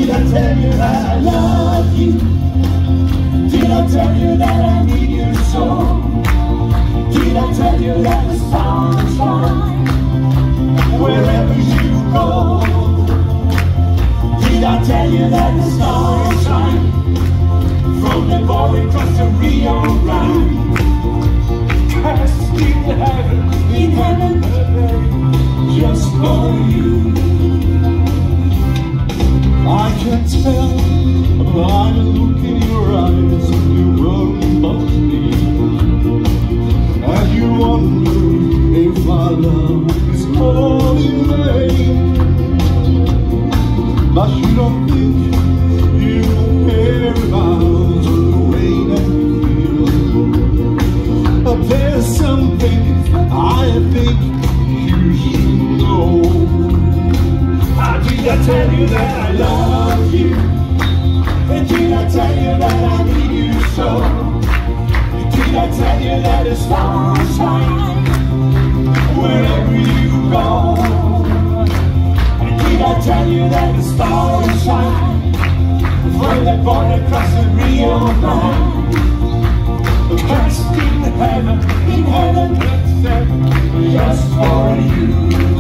Did I tell you that I love you? Did I tell you that I need you so? Did I tell you that the stars shine wherever you go? Did I tell you that the stars shine from the border across the Rio Grande? Cast in heaven, just for you. I can tell by the look in your eyes you worry about me, and you wonder if our love is all in vain. But you don't think you care about the way that you feel. But there's something I think you should know. Did I tell you that I love you? And did I tell you that I need you so? Did I tell you that the stars shine wherever you go? And did I tell you that the stars shine from the border across the Rio Grande? Cast in heaven, just for you.